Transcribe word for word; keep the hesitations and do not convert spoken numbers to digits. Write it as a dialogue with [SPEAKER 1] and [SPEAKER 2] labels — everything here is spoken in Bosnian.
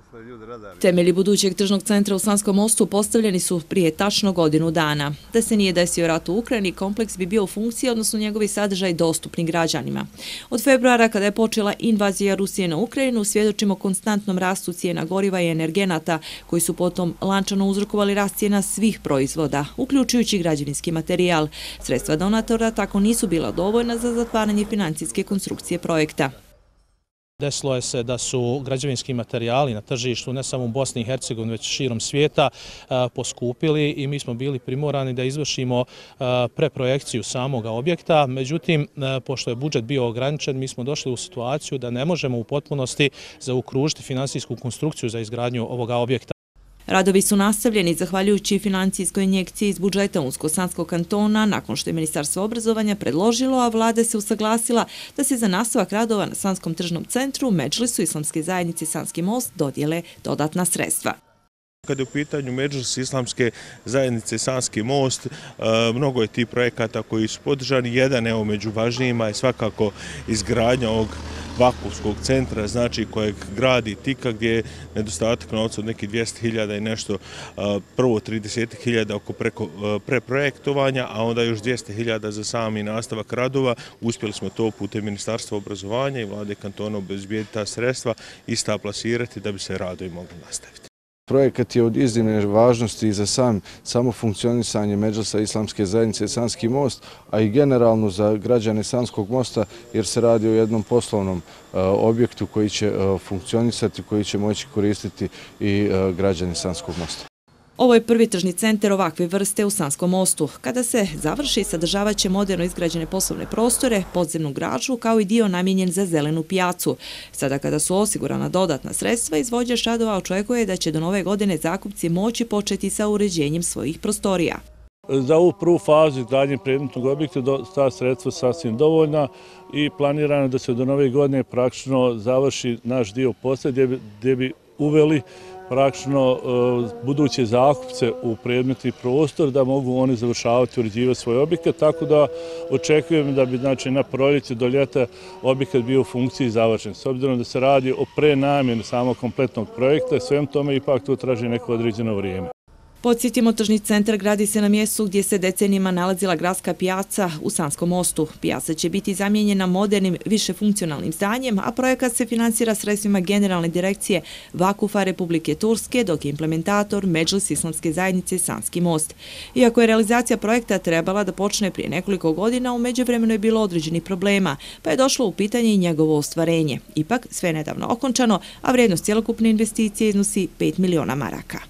[SPEAKER 1] Temelji budućeg tržnog centra u Sanskom Mostu postavljeni su prije tačno godinu dana. Da se nije desio rat u Ukrajini, kompleks bi bio u funkciji, odnosno njegovi sadržaj dostupni građanima. Od februara, kada je počela invazija Rusije na Ukrajinu, svjedočimo konstantnom rastu cijena goriva i energenata, koji su potom lančano uzrokovali rast cijena svih proizvoda, uključujući građevinski materijal. Sredstva donatora tako nisu bila dovoljna za zatvaranje financijske konstrukcije projekta.
[SPEAKER 2] Desilo je se da su građevinski materijali na tržištu ne samo u Bosni i Hercegovini već širom svijeta poskupili i mi smo bili primorani da izvršimo preprojekciju samoga objekta. Međutim, pošto je budžet bio ograničen, mi smo došli u situaciju da ne možemo u potpunosti zaokružiti finansijsku konstrukciju za izgradnju ovoga objekta.
[SPEAKER 1] Radovi su nastavljeni zahvaljujući financijskoj injekciji iz budžeta Unsko-Sanskog kantona nakon što je Ministarstvo obrazovanja predložilo, a vlada se usaglasila da se za nastavak radova na Sanskom tržnom centru Medžlisu Islamske zajednice Sanski Most dodijele dodatna sredstva.
[SPEAKER 3] Kada je u pitanju Medžlis Islamske zajednice Sanski Most, mnogo je tih projekata koji su podržani. Jedan evo među važnijima je svakako izgradnja ovog vakufskog centra, znači kojeg gradi Tika, gdje je nedostatak novca od nekih dvjesto hiljada i nešto, prvo trideset hiljada oko preko preprojektovanja, a onda još dvjesto hiljada za sami nastavak radova. Uspjeli smo to putem Ministarstva obrazovanja i vlade kantona obezbijediti ta sredstva i sta plasirati da bi se radovi mogli nastaviti.
[SPEAKER 4] Projekat je od iznimne važnosti za sam, samo funkcionisanje Medžlisa Islamske zajednice Sanski Most, a i generalno za građane Sanskog Mosta, jer se radi o jednom poslovnom uh, objektu koji će uh, funkcionisati, koji će moći koristiti i uh, građani Sanskog Mosta.
[SPEAKER 1] Ovo je prvi tržni centar ovakve vrste u Sanskom Mostu. Kada se završi, sadržavaće moderno izgrađene poslovne prostore, podzemnu garažu kao i dio namijenjen za zelenu pijacu. Sada kada su osigurana dodatna sredstva, izvođač radova očekuje da će do nove godine zakupci moći početi sa uređenjem svojih prostorija.
[SPEAKER 5] Za ovu prvu fazu izgradnje predmetnog objekta ta sredstva sasvim dovoljna i planirano da se do nove godine praktično završi naš dio posla gdje bi uveli praktično buduće zakupce u predmetni prostor da mogu oni završavati, uređivati svoj objekat, tako da očekujem da bi znači, na proljeće do ljeta objekat bio u funkciji završen. S obzirom da se radi o prenamjeni samog kompletnog projekta, svem tome ipak to traži neko određeno vrijeme.
[SPEAKER 1] Podsjetimo, tržni centar gradi se na mjestu gdje se decenijima nalazila gradska pijaca u Sanskom Mostu. Pijaca će biti zamijenjena modernim, višefunkcionalnim zdanjem, a projekat se finansira sredstvima Generalne direkcije Vakufa Republike Turske, dok je implementator Medžlis Islamske zajednice Sanski Most. Iako je realizacija projekta trebala da počne prije nekoliko godina, u međuvremenu je bilo određenih problema, pa je došlo u pitanje i njegovo ostvarenje. Ipak, sve je nedavno okončano, a vrijednost cjelokupne investicije iznosi pet miliona maraka.